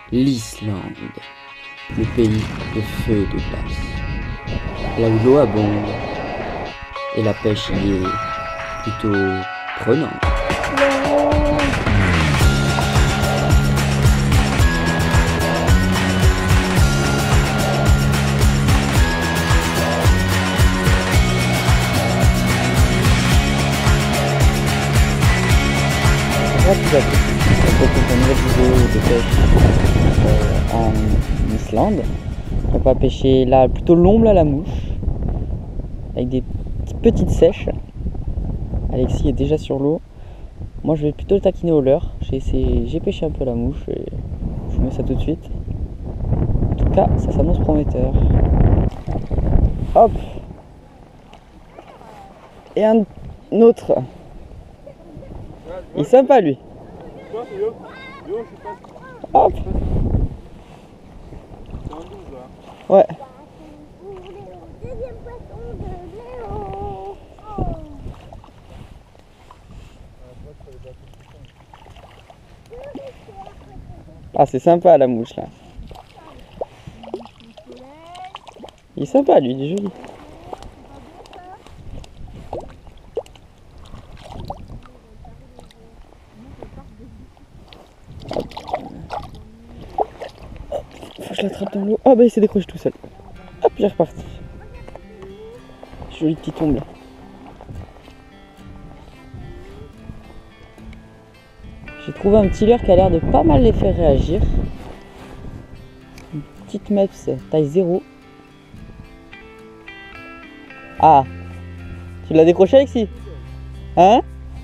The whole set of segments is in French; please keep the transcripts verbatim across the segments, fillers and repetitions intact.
l'Islande, le pays de feu et de glace, là où l'eau abonde et la pêche y est plutôt prenante. Pour une nouvelle vidéo de pêche euh, en Islande. On va pêcher là plutôt l'omble à la mouche avec des petites sèches. Alexis est déjà sur l'eau. Moi je vais plutôt le taquiner au leurre. J'ai essayé, j'ai pêché un peu la mouche et je vous mets ça tout de suite. En tout cas ça s'annonce prometteur. Hop. Et un autre. Il est sympa lui. Hop. Ouais. Ah c'est sympa la mouche là. Il est sympa lui, il est joli. Faut que je l'attrape dans l'eau. Oh bah il s'est décroché tout seul. Hop, j'ai reparti. Joli petit omble. J'ai trouvé un petit leurre qui a l'air de pas mal les faire réagir. Une petite meps taille zéro. Ah, tu l'as décroché Alexis? Hein?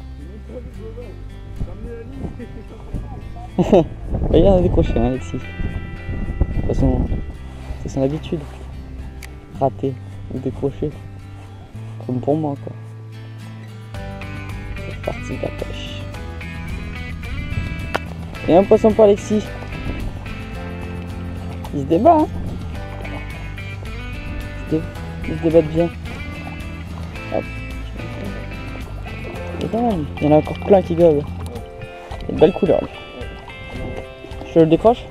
Il en a décroché hein, Alexis. De toute façon, c'est son habitude. Rater ou décrocher. Comme pour moi quoi. C'est parti de la pêche. Et un poisson pour Alexis. Il se débat hein. Il se, dé... Il se débatte bien. Hop. Il est pas mal. Il y en a encore plein qui gobent. Il a une belle couleur lui. Je le décroche?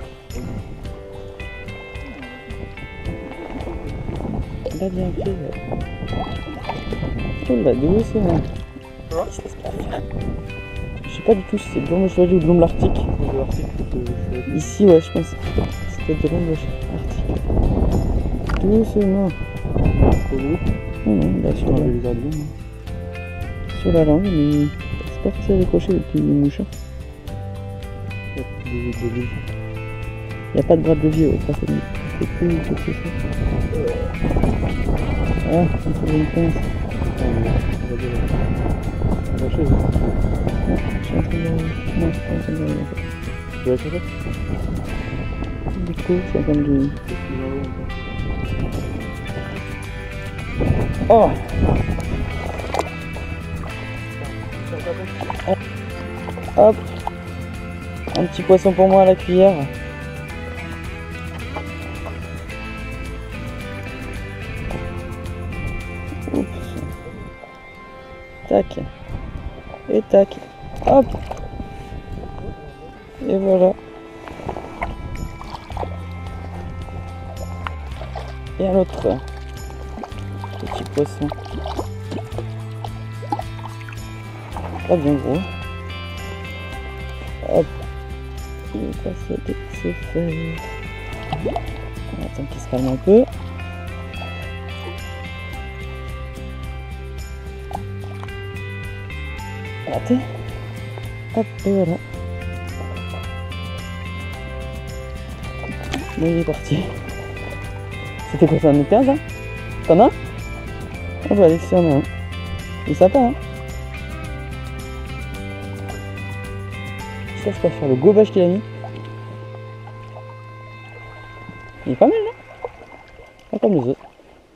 Il a bien pris. Oh là, doucement. Je sais pas du tout si c'est de l'omble chevalie ou de l'omble arctique. Ici, ouais, je pense que c'était de l'omble arctique. Doucement. Non, non, là sur la, sur la langue, mais c'est pas facile à décrocher avec les mouches. Il n'y a pas de bras de levier, ouais, ça c'est mieux. C'est plus que ce soit. Ah, il faut une pince. Non, je suis en train de... Non, je suis pas en train de... Tu vas chercher? Du coup, je suis en train de... Oh! Hop! Un petit poisson pour moi à la cuillère. Oups. Tac. Et tac. Hop. Et voilà. Et un autre petit poisson. Pas bien gros. Hop. Il est passé dès que c'est fait. On attend qu'il se calme un peu. Raté. Hop, et voilà. Bon, il est parti. C'était quoi, ça en était un, ça? T'en as un? Oh bah, Alexis en a un. Il est sympa, hein? Je sais pas faire le gobage qu'il a mis. Il est pas mal, non? Pas comme les autres.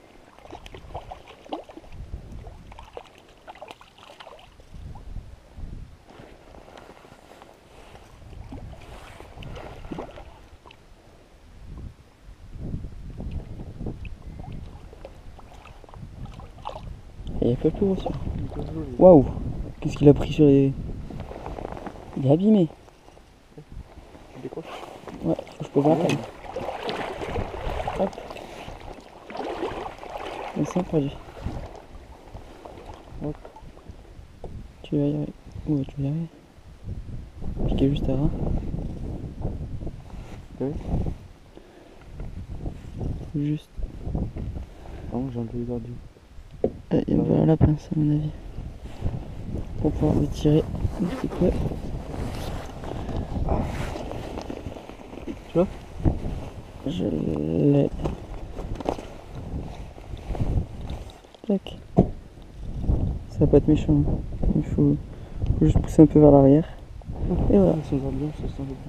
Il est un peu plus gros. Waouh! Qu'est-ce qu'il a pris sur les... Il est abîmé. Décroche. Ouais, faut que je pose la canne. Hop. Et c'est un produit. Hop. Tu vas y arriver. Ouais, tu vas y arriver. Piquer juste avant. Oui. Juste. Non, j'ai enlevé les ordures. Et il va falloir la pince à mon avis. Pour pouvoir l'étirer un petit peu. Tu vois? Je l'ai. Tac. Ça va pas être méchant. Hein. Il faut, faut juste pousser un peu vers l'arrière. Et voilà. Sans ordures, ça sent le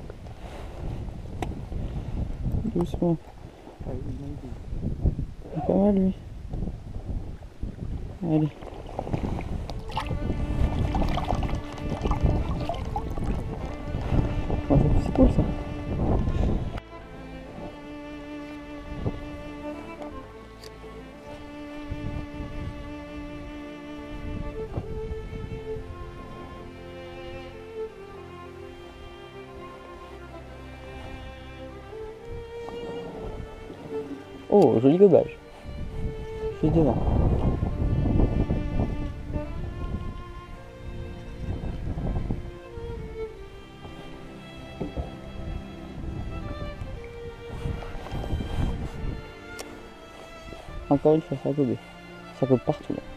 bon. Doucement. Ah, il Il est pas mal lui. Allez. Oh, c'est cool ça. Oh, joli gobage. Je suis devant. Encore une fois, ça a gobé. Ça gobe partout là.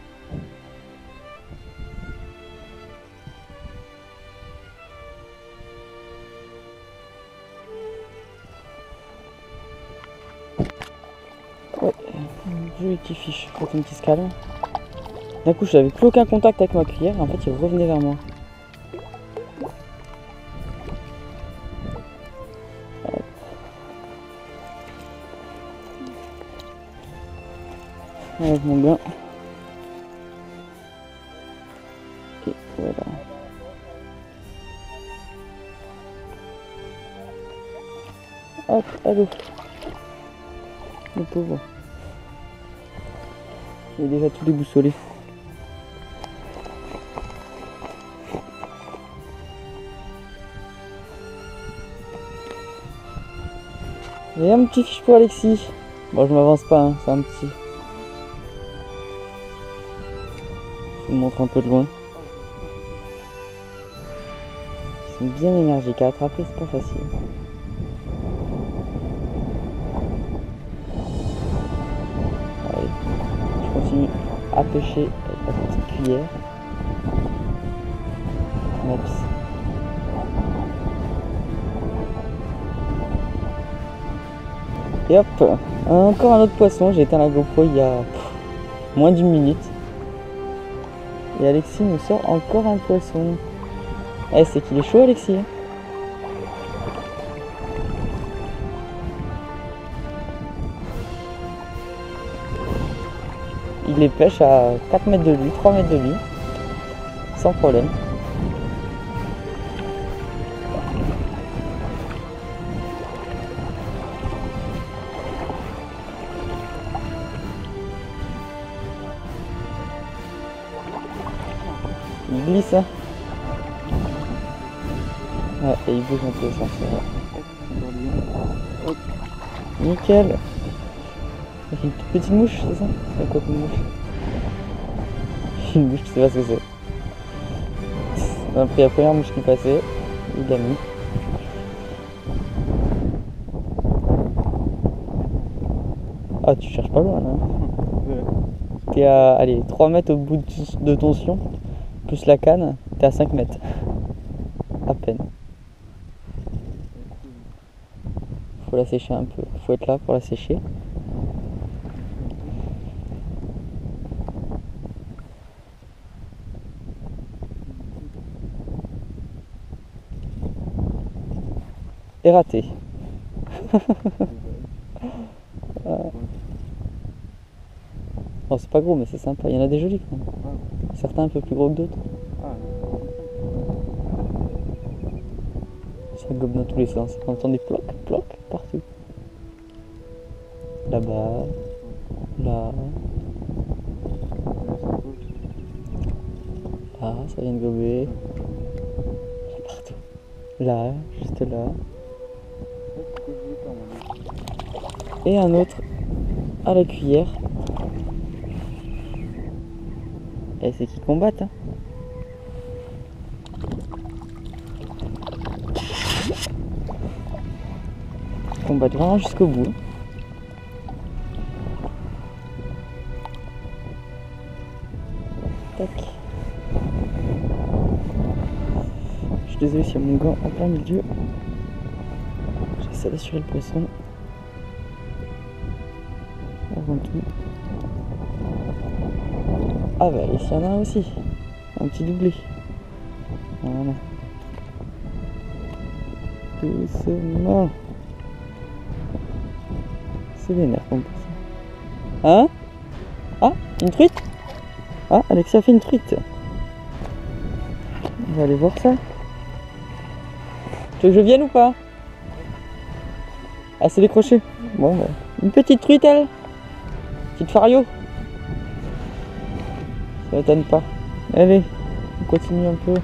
Ouais, joli petit fiche, faut une petite calme. D'un coup, j'avais plus aucun contact avec ma cuillère et en fait, il revenait vers moi. Hop. Enlève mon gant. Et voilà. Hop, allô. Le pauvre. Il est déjà tout déboussolé. Et un petit fiche pour Alexis. Bon, je m'avance pas, hein, c'est un petit. Je vous montre un peu de loin. Ils sont bien énergiques à attraper, c'est pas facile. Allez, je continue à pêcher avec la petite cuillère. Maps. Et hop, encore un autre poisson. J'ai éteint la GoPro il y a pff, moins d'une minute. Et Alexis nous sort encore un poisson. Eh, c'est qu'il est chaud, Alexis. Hein. Il les pêche à quatre mètres de lui, trois mètres de lui, sans problème. Il glisse, hein. Ouais, et il bouge un peu, ça, c'est vrai. Hop. Nickel. Avec une toute petite mouche, c'est ça? C'est quoi une mouche? Une mouche, je sais pas ce que c'est. On a pris la première mouche qui passait, il l'a mis. Ah, tu cherches pas loin là. Hein. T'es à allez, trois mètres au bout de, de ton sion, plus la canne, t'es à cinq mètres. À peine. Faut la sécher un peu, faut être là pour la sécher. Et raté. Ah. Oh, c'est pas gros, mais c'est sympa. Il y en a des jolis quand même. Certains un peu plus gros que d'autres. Ça gobe dans tous les sens. On entend des plocs, plocs partout. Là-bas. Là. Là, ça vient de gober. Là, partout. Là, juste là. Et un autre à la cuillère. Et c'est qui combattent, hein. Ils combattent vraiment jusqu'au bout. Hein. Tac. Je suis désolé s'il y a mon gant en plein milieu. J'essaie d'assurer le poisson. Avant tout. Ah bah ici il y en a un aussi. Un petit doublé. Voilà. Doucement. C'est vénère comme ça. Hein? Ah, une truite? Ah, Alexia a fait une truite. On va aller voir ça. Tu veux que je vienne ou pas? Ah, c'est décroché. Bon, bah, une petite truite, elle. Petite fario. Ça m'étonne pas. Allez, on continue un peu.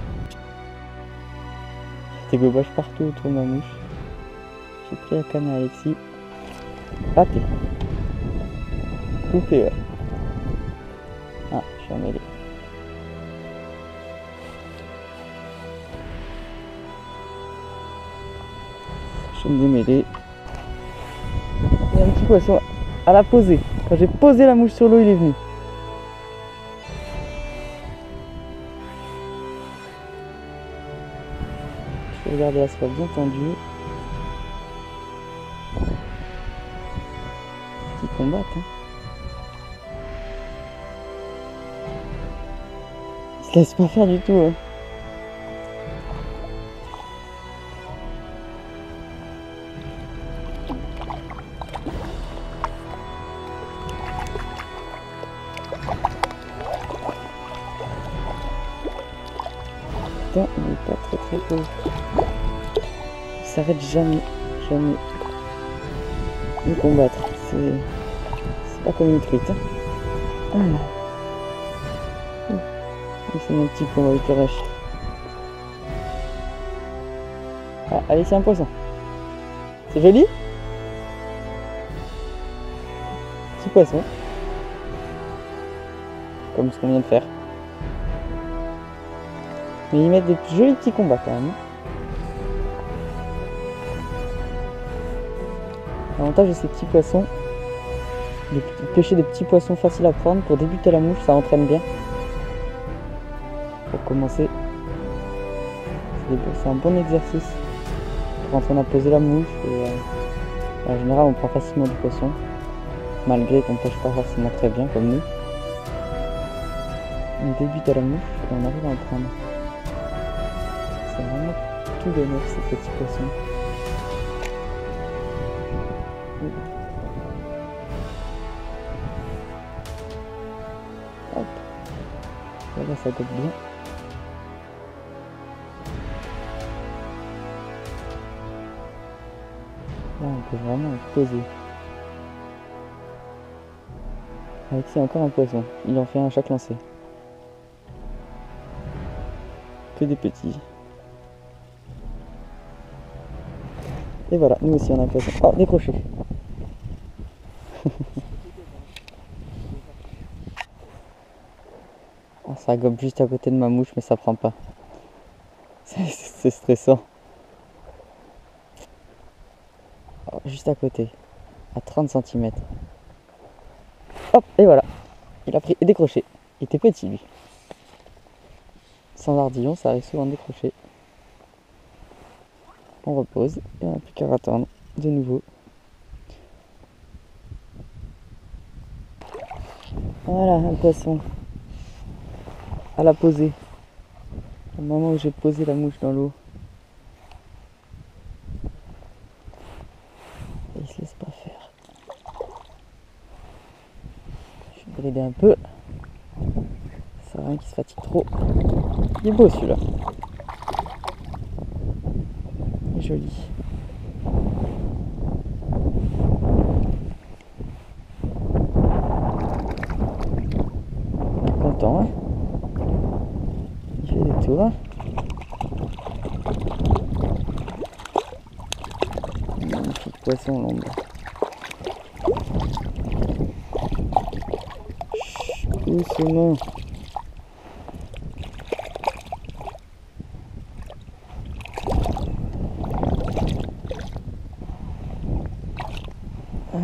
Des gobages partout autour de ma mouche. J'ai pris la canne à Alexis. Raté. Coupé, ouais. Ah, je suis emmêlé. Je vais me démêler. Il y a un petit poisson à la poser. Quand j'ai posé la mouche sur l'eau, il est venu. Je vais regarder la soie bien tendue. Qui combattent, hein. Ils se laissent pas faire du tout, hein. Putain, il est pas très très beau. Il s'arrête jamais, jamais de combattre. C'est c'est pas comme une truite. Hein. Voilà. C'est mon petit combat avec le rêche. Ah, allez, c'est un poisson. C'est joli. Petit poisson. Comme ce qu'on vient de faire. Mais ils mettent des jolis petits combats quand même. L'avantage de ces petits poissons, de pêcher des petits poissons faciles à prendre pour débuter la mouche, ça entraîne bien. Pour commencer, c'est un bon exercice pour entraîner à poser la mouche. Et, euh, en général, on prend facilement du poisson, malgré qu'on ne pêche pas forcément très bien comme nous. On débute à la mouche et on arrive à en prendre. C'est vraiment tout bénéf ces petits poissons. Hop. Là, ça gobe bien. Là, on peut vraiment poser. Alexis a encore un poisson. Il en fait un à chaque lancer. Que des petits. Et voilà, nous aussi on a un poisson. Oh, décroché. Oh, ça gobe juste à côté de ma mouche, mais ça prend pas. C'est stressant. Oh, juste à côté, à trente centimètres. Hop, et voilà. Il a pris et décroché. Il était petit lui. Sans ardillon, ça arrive souvent de décrocher. On repose et on n'a plus qu'à attendre de nouveau. Voilà un poisson à la poser. Au moment où j'ai posé la mouche dans l'eau. Et il se laisse pas faire. Je vais brider un peu. Ça sert à rien qu'il se fatigue trop. Il est beau celui-là. Joli. Content, hein? Il fait des tours. Magnifique poisson l'ombre. Doucement. Ah.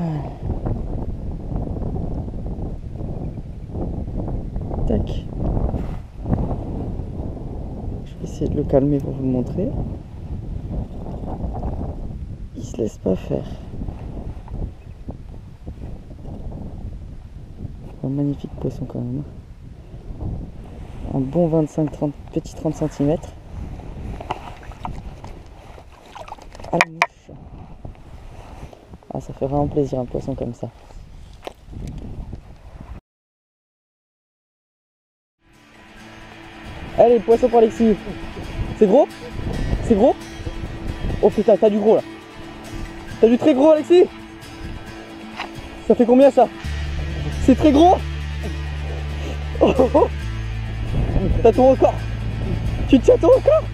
Tac. Je vais essayer de le calmer pour vous le montrer. Il se laisse pas faire. Un magnifique poisson quand même. Un bon vingt-cinq trente, petit trente centimètres. À la mouche. Ah, ça fait vraiment plaisir un poisson comme ça. Allez, poisson pour Alexis. C'est gros? C'est gros? Oh putain, t'as du gros là. T'as du très gros, Alexis? Ça fait combien ça? C'est très gros. Oh, oh, oh. T'as ton record. Tu tiens ton record.